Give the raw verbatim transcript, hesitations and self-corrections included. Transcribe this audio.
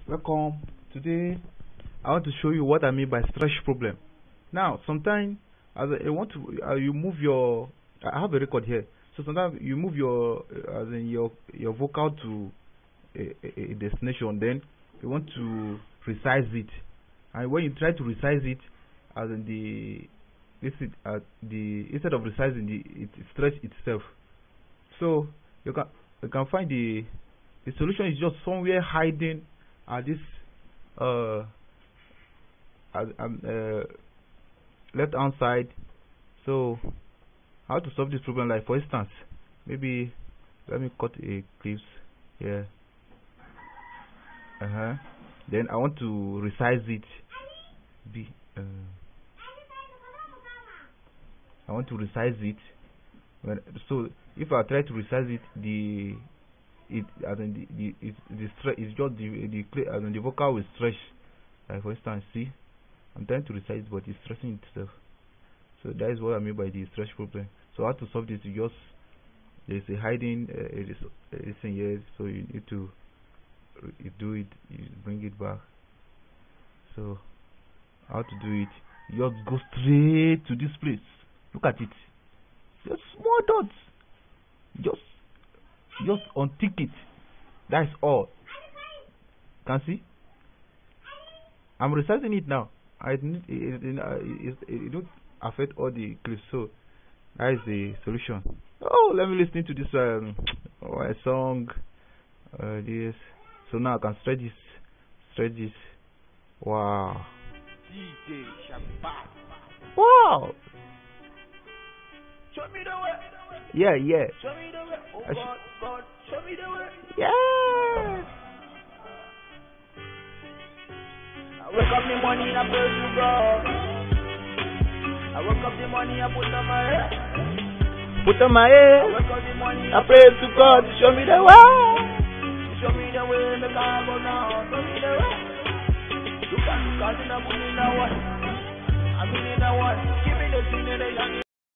Welcome. Today I want to show you what I mean by stretch problem. Now, sometimes as I want to, uh, you move your. I have a record here. So sometimes you move your, uh, as in your your vocal to a, a, a destination. Then you want to resize it, and when you try to resize it, as in the this is uh, the instead of resizing the it stretch itself. So you can you can find the the solution is just somewhere hiding at this uh, at, um, uh left hand side. So how to solve this problem? Like for instance, maybe let me cut a clips here. Uh huh. Then I want to resize it. Be uh, I want to resize it. When, so if I try to resize it, the it as in the the it, the stretch is just the the as in the vocal will stretch. Like for instance, see, I'm trying to resize it, but it's stretching itself. So that is what I mean by the stretch problem. So how to solve this? You just there's a hiding uh, it is it's in here, so you need to you do it, you bring it back. So how to do it? You just go straight to this place. Look at it. Just small dots. Just just untick it. That's all. Can see? I'm resizing it now. I need it, it, it, it don't affect all the clips. So that is the solution. Oh, let me listen to this um oh, a song. Uh, this. So now I can stretch this, stretch this. Wow. D J Shabas. Wow. Show me the way. Yeah, yeah. Show me the way. Oh God, God, show me the way. Yeah. I wake up the money and I pray to God. I wake up the money and put on my head. Put on my I head. wake up the money I pray to God to show me the way. Show me the way, make I go now. Show me the way. You can't call in a money now one. I'm in a one. Give me the thing that I